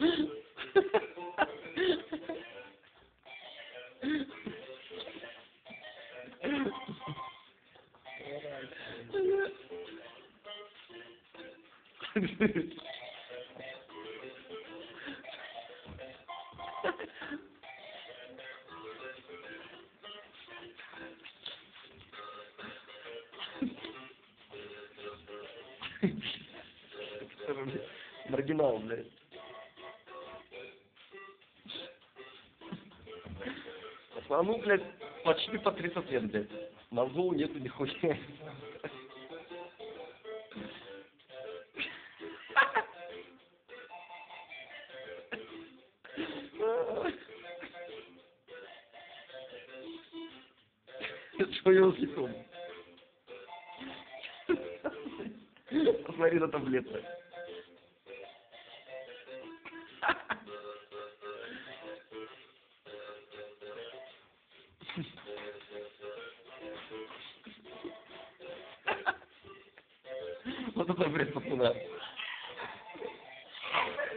Маргинал, блядь. Пацану, блядь, почти по 30 лет, блядь. Мозгов нету нихуя. Что я услышал? Посмотри на таблетку. Вот это бред, пацана.